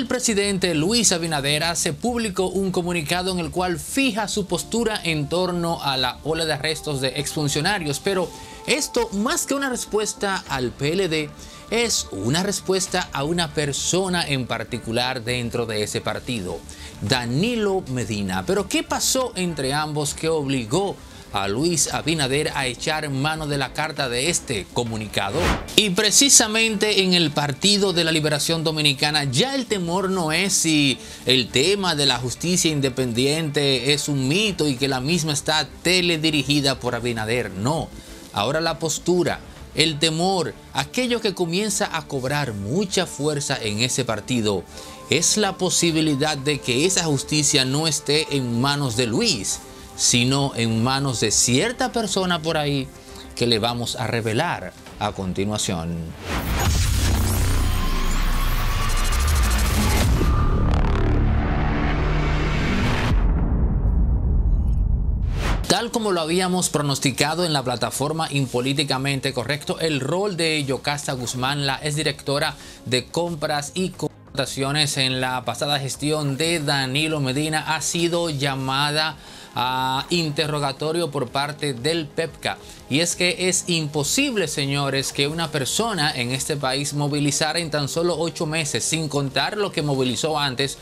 presidente Luis Abinader hace público un comunicado en el cual fija su postura en torno a la ola de arrestos de exfuncionarios, pero esto, más que una respuesta al PLD, es una respuesta a una persona en particular dentro de ese partido, Danilo Medina. Pero ¿qué pasó entre ambos que obligó a Luis Abinader a echar mano de la carta de este comunicado? Y precisamente en el Partido de la Liberación Dominicana ya el temor no es si el tema de la justicia independiente es un mito y que la misma está teledirigida por Abinader. No, ahora la postura, el temor, aquello que comienza a cobrar mucha fuerza en ese partido, es la posibilidad de que esa justicia no esté en manos de Luis, sino en manos de cierta persona por ahí que le vamos a revelar a continuación. Tal como lo habíamos pronosticado en la plataforma Impolíticamente Correcto, el rol de Yocasta Guzmán, la exdirectora de compras y contrataciones en la pasada gestión de Danilo Medina, ha sido llamada a interrogatorio por parte del PEPCA. Y es que es imposible, señores, que una persona en este país movilizara en tan solo 8 meses, sin contar lo que movilizó antes,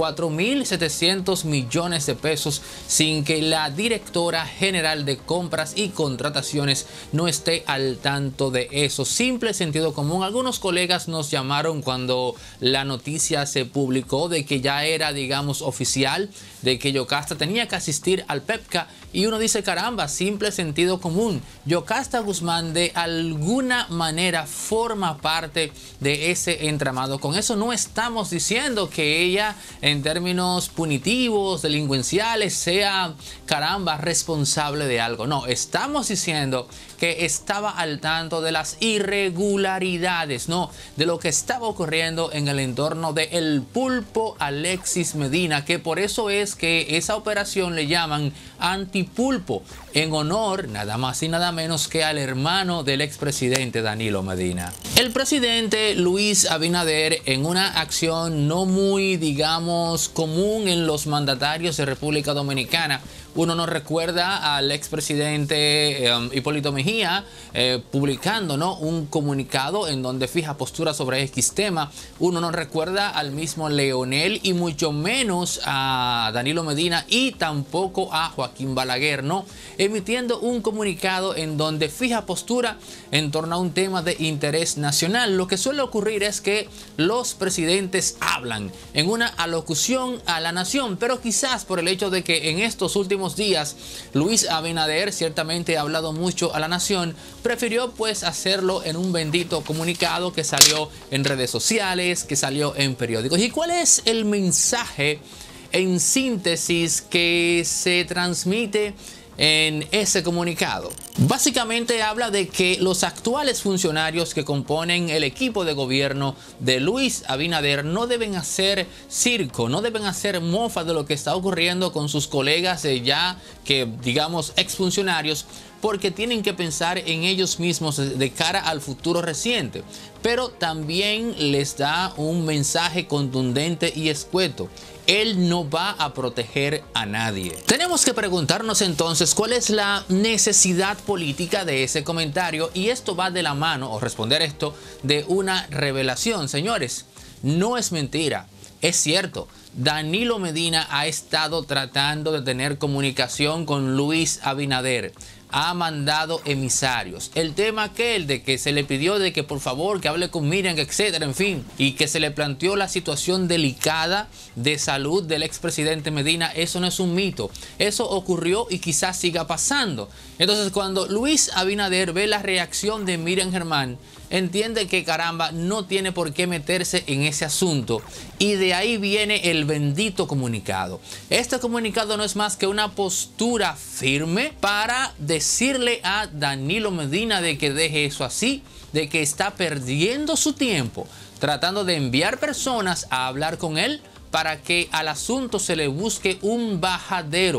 4.700 millones de pesos, sin que la directora general de compras y contrataciones no esté al tanto de eso. Simple sentido común. Algunos colegas nos llamaron cuando la noticia se publicó de que ya era, digamos, oficial, de que Yocasta tenía que asistir al PEPCA, y uno dice, caramba, simple sentido común. Yocasta Guzmán de alguna manera forma parte de ese entramado. Con eso no estamos diciendo que ella, en términos punitivos, delincuenciales, sea, caramba, responsable de algo. No, estamos diciendo que estaba al tanto de las irregularidades, no, de lo que estaba ocurriendo en el entorno de El Pulpo Alexis Medina, que por eso es que esa operación le llaman Antipulpo, en honor nada más y nada menos que al hermano del expresidente Danilo Medina. El presidente Luis Abinader, en una acción no muy, digamos, común en los mandatarios de República Dominicana, uno nos recuerda al expresidente Hipólito Mejía publicando, ¿no?, un comunicado en donde fija postura sobre X tema. Uno nos recuerda al mismo Leonel y mucho menos a Danilo Medina y tampoco a Joaquín Balaguer, ¿no?, emitiendo un comunicado en donde fija postura en torno a un tema de interés nacional. Lo que suele ocurrir es que los presidentes hablan en una alocución a la nación, pero quizás por el hecho de que en estos últimos días Luis Abinader ciertamente ha hablado mucho a la nación, prefirió pues hacerlo en un bendito comunicado que salió en redes sociales, que salió en periódicos. ¿Y cuál es el mensaje en síntesis que se transmite en ese comunicado? Básicamente habla de que los actuales funcionarios que componen el equipo de gobierno de Luis Abinader no deben hacer circo, no deben hacer mofa de lo que está ocurriendo con sus colegas ya que, digamos, exfuncionarios, porque tienen que pensar en ellos mismos de cara al futuro reciente. Pero también les da un mensaje contundente y escueto: él no va a proteger a nadie. Tenemos que preguntarnos entonces cuál es la necesidad política de ese comentario, y esto va de la mano, o responder esto, de una revelación. Señores, no es mentira, es cierto. Danilo Medina ha estado tratando de tener comunicación con Luis Abinader. Ha mandado emisarios. El tema aquel de que se le pidió de que por favor que hable con Miriam, etcétera, en fin, y que se le planteó la situación delicada de salud del expresidente Medina, eso no es un mito. Eso ocurrió y quizás siga pasando. Entonces, cuando Luis Abinader ve la reacción de Miriam Germán, entiende que, caramba, no tiene por qué meterse en ese asunto, y de ahí viene el bendito comunicado. Este comunicado no es más que una postura firme para decirle a Danilo Medina de que deje eso así, de que está perdiendo su tiempo tratando de enviar personas a hablar con él para que al asunto se le busque un bajadero.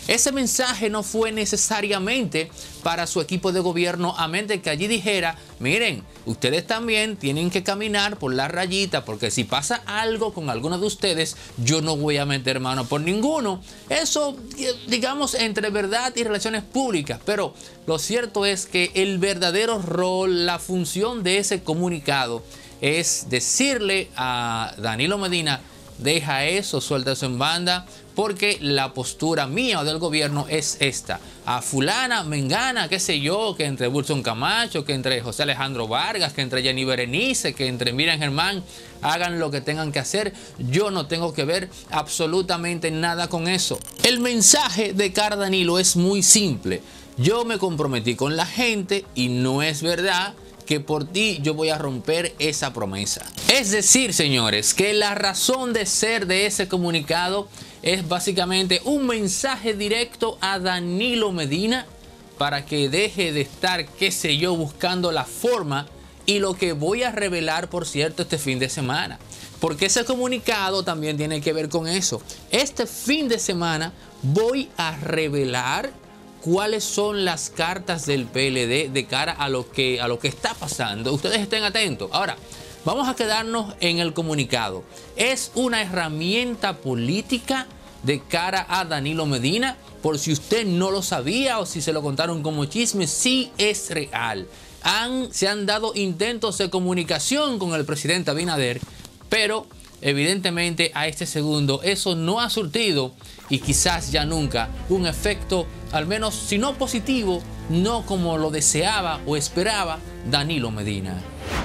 Ese mensaje no fue necesariamente para su equipo de gobierno, a menos de que allí dijera, miren, ustedes también tienen que caminar por la rayita, porque si pasa algo con alguno de ustedes, yo no voy a meter mano por ninguno. Eso, digamos, entre verdad y relaciones públicas. Pero lo cierto es que el verdadero rol, la función de ese comunicado es decirle a Danilo Medina, deja eso, suelta eso en banda, porque la postura mía o del gobierno es esta. A fulana, mengana, qué sé yo, que entre Wilson Camacho, que entre José Alejandro Vargas, que entre Jenny Berenice, que entre Miriam Germán, hagan lo que tengan que hacer. Yo no tengo que ver absolutamente nada con eso. El mensaje de cara a Danilo es muy simple. Yo me comprometí con la gente y no es verdad que por ti yo voy a romper esa promesa. Es decir, señores, que la razón de ser de ese comunicado es básicamente un mensaje directo a Danilo Medina para que deje de estar, qué sé yo, buscando la forma, y lo que voy a revelar, por cierto, este fin de semana. Porque ese comunicado también tiene que ver con eso. Este fin de semana voy a revelar cuáles son las cartas del PLD de cara a lo que está pasando. Ustedes estén atentos. Ahora, vamos a quedarnos en el comunicado. Es una herramienta política de cara a Danilo Medina. Por si usted no lo sabía o si se lo contaron como chisme, sí es real. Se han dado intentos de comunicación con el presidente Abinader, pero evidentemente a este segundo eso no ha surtido, y quizás ya nunca, un efecto, al menos si no positivo, no como lo deseaba o esperaba Danilo Medina.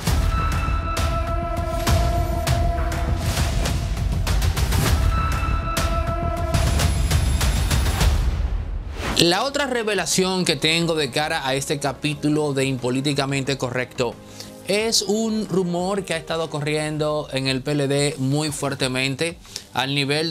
La otra revelación que tengo de cara a este capítulo de Impolíticamente Correcto es un rumor que ha estado corriendo en el PLD muy fuertemente al nivel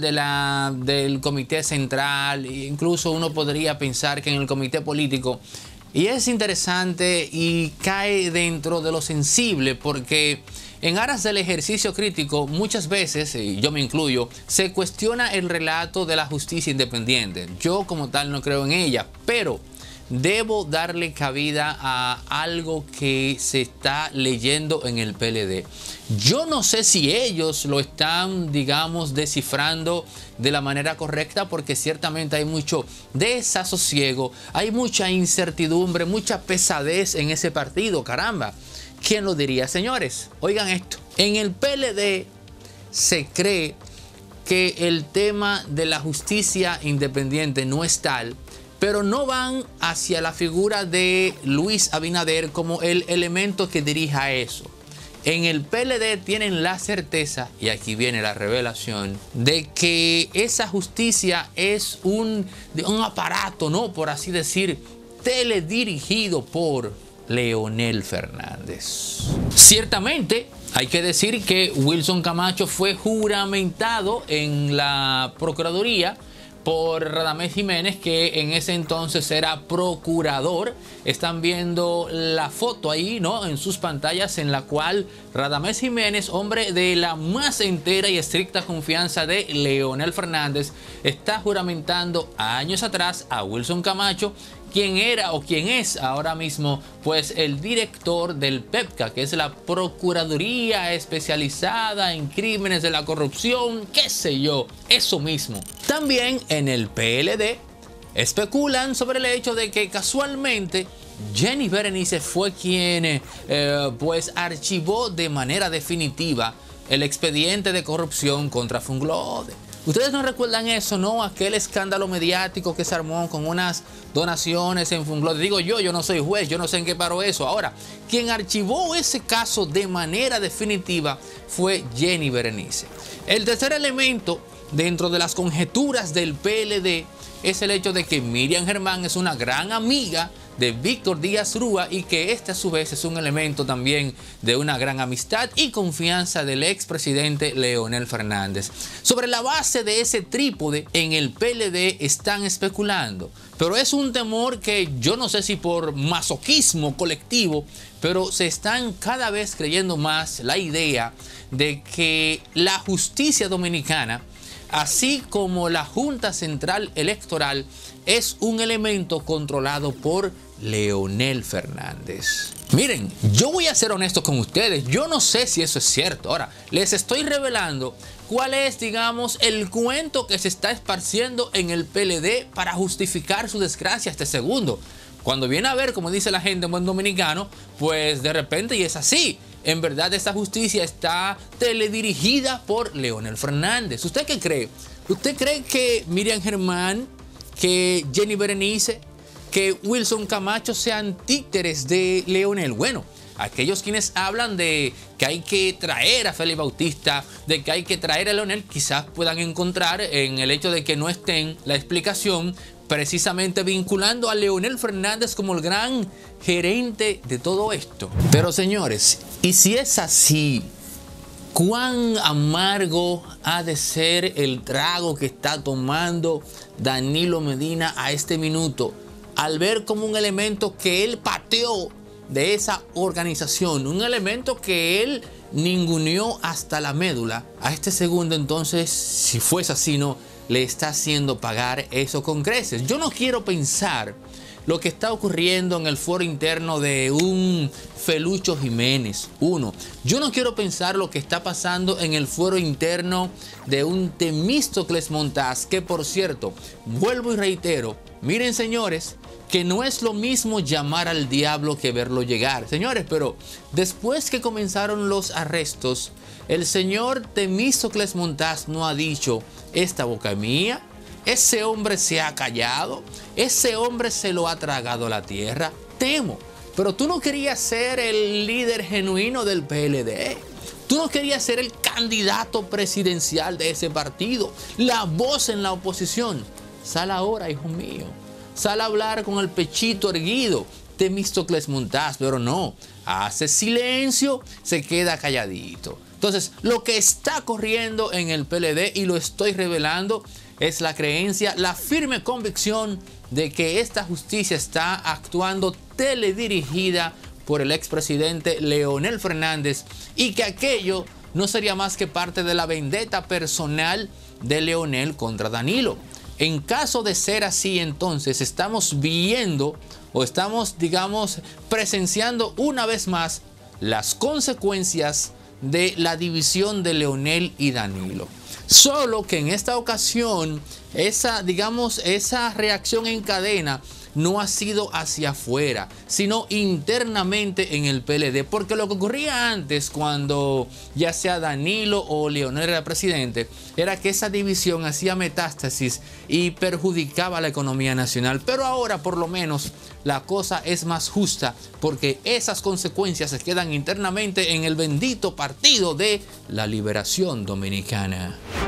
del comité central. Incluso uno podría pensar que en el comité político. Y es interesante y cae dentro de lo sensible, porque en aras del ejercicio crítico muchas veces, y yo me incluyo, se cuestiona el relato de la justicia independiente. Yo como tal no creo en ella, pero debo darle cabida a algo que se está leyendo en el PLD. Yo no sé si ellos lo están, digamos, descifrando de la manera correcta, porque ciertamente hay mucho desasosiego, hay mucha incertidumbre, mucha pesadez en ese partido. Caramba, ¿quién lo diría, señores? Oigan esto. En el PLD se cree que el tema de la justicia independiente no es tal, pero no van hacia la figura de Luis Abinader como el elemento que dirija eso. En el PLD tienen la certeza, y aquí viene la revelación, de que esa justicia es un aparato, ¿no?, por así decir, teledirigido por Leonel Fernández. Ciertamente, hay que decir que Wilson Camacho fue juramentado en la Procuraduría por Radamés Jiménez, que en ese entonces era procurador. Están viendo la foto ahí, ¿no?, en sus pantallas, en la cual Radamés Jiménez, hombre de la más entera y estricta confianza de Leonel Fernández, está juramentando años atrás a Wilson Camacho, quien era o quien es ahora mismo pues el director del PEPCA, que es la Procuraduría Especializada en Crímenes de la Corrupción, qué sé yo, eso mismo. También en el PLD especulan sobre el hecho de que casualmente Jenny Berenice fue quien pues archivó de manera definitiva el expediente de corrupción contra Funglode. Ustedes no recuerdan eso, ¿no? Aquel escándalo mediático que se armó con unas donaciones en Funglode. Digo yo no soy juez, yo no sé en qué paró eso. Ahora, quien archivó ese caso de manera definitiva fue Jenny Berenice. El tercer elemento dentro de las conjeturas del PLD es el hecho de que Miriam Germán es una gran amiga de Víctor Díaz Rúa, y que este a su vez es un elemento también de una gran amistad y confianza del expresidente Leonel Fernández. Sobre la base de ese trípode, en el PLD están especulando, pero es un temor que yo no sé si por masoquismo colectivo, pero se están cada vez creyendo más la idea de que la justicia dominicana así como la Junta Central Electoral, es un elemento controlado por Leonel Fernández. Miren, yo voy a ser honesto con ustedes, yo no sé si eso es cierto. Ahora, les estoy revelando cuál es, digamos, el cuento que se está esparciendo en el PLD para justificar su desgracia este segundo. Cuando viene a ver, como dice la gente en buen dominicano, pues de repente y es así. En verdad, esta justicia está teledirigida por Leonel Fernández. ¿Usted qué cree? ¿Usted cree que Miriam Germán, que Jenny Berenice, que Wilson Camacho sean títeres de Leonel? Bueno, aquellos quienes hablan de que hay que traer a Félix Bautista, de que hay que traer a Leonel, quizás puedan encontrar en el hecho de que no estén la explicación precisamente vinculando a Leonel Fernández como el gran gerente de todo esto. Pero señores, y si es así, ¿cuán amargo ha de ser el trago que está tomando Danilo Medina a este minuto al ver como un elemento que él pateó de esa organización, un elemento que él ninguneó hasta la médula, a este segundo? Entonces, si fuese así, no le está haciendo pagar eso con creces? Yo no quiero pensar lo que está ocurriendo en el foro interno de un Felucho Jiménez. Yo no quiero pensar lo que está pasando en el foro interno de un Temístocles Montaz, que por cierto, vuelvo y reitero, miren señores, que no es lo mismo llamar al diablo que verlo llegar. Señores, pero después que comenzaron los arrestos, el señor Temístocles Montaz no ha dicho: esta boca es mía, ese hombre se ha callado, ese hombre se lo ha tragado la tierra. Temo, pero tú no querías ser el líder genuino del PLD. Tú no querías ser el candidato presidencial de ese partido, la voz en la oposición. Sal ahora, hijo mío. Sal a hablar con el pechito erguido, Temístocles Montaz, pero no, hace silencio, se queda calladito. Entonces, lo que está corriendo en el PLD, y lo estoy revelando, es la creencia, la firme convicción de que esta justicia está actuando teledirigida por el expresidente Leonel Fernández y que aquello no sería más que parte de la vendetta personal de Leonel contra Danilo. En caso de ser así, entonces estamos viendo o estamos, digamos, presenciando una vez más las consecuencias de la división de Leonel y Danilo. Solo que en esta ocasión esa reacción en cadena no ha sido hacia afuera, sino internamente en el PLD. Porque lo que ocurría antes, cuando ya sea Danilo o Leonel era presidente, era que esa división hacía metástasis y perjudicaba la economía nacional. Pero ahora, por lo menos, la cosa es más justa, porque esas consecuencias se quedan internamente en el bendito Partido de la Liberación Dominicana.